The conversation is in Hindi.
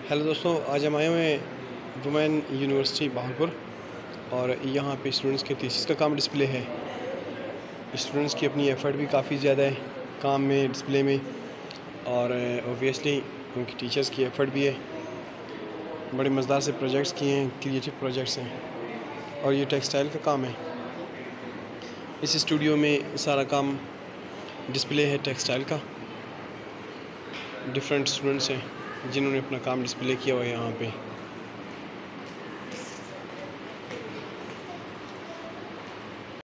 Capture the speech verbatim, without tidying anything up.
हेलो दोस्तों, आज हम आए हुए हैं वुमेन यूनिवर्सिटी बहावलपुर और यहाँ पे स्टूडेंट्स के थीसिस का काम डिस्प्ले है। स्टूडेंट्स की अपनी एफ़र्ट भी काफ़ी ज़्यादा है काम में, डिस्प्ले में, और ऑब्वियसली उनकी टीचर्स की एफ़र्ट भी है। बड़े मज़ेदार से प्रोजेक्ट्स किए हैं, क्रिएटिव प्रोजेक्ट्स हैं और ये टेक्सटाइल का काम है। इस स्टूडियो में सारा काम डिस्प्ले है टेक्सटाइल का। डिफरेंट स्टूडेंट्स हैं जिन्होंने अपना काम डिस्प्ले किया हुआ है यहाँ पे।